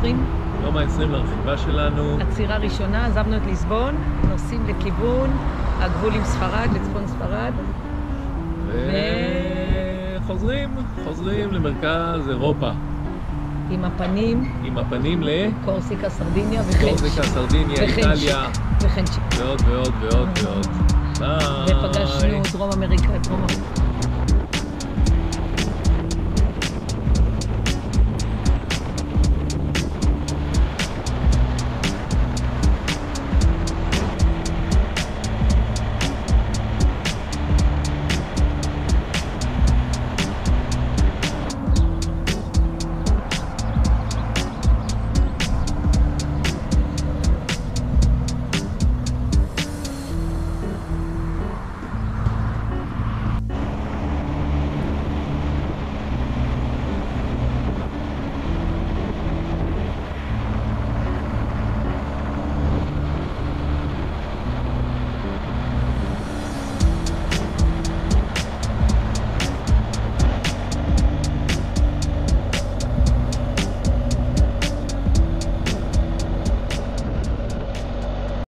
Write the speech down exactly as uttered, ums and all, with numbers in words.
העשרים. יום העשרים לרכיבה שלנו. עצירה ראשונה, עזבנו את ליסבון, נוסעים לכיוון הגבול עם ספרד, לצפון ספרד. וחוזרים, חוזרים למרכז אירופה. עם הפנים. עם הפנים ל... קורסיקה, סרדיניה וחנצ'י. קורסיקה, סרדיניה, איטליה. וחנצ'י. ועוד ועוד ועוד ועוד. ביי. ופגשנו דרום אמריקה, דרום אמריקה.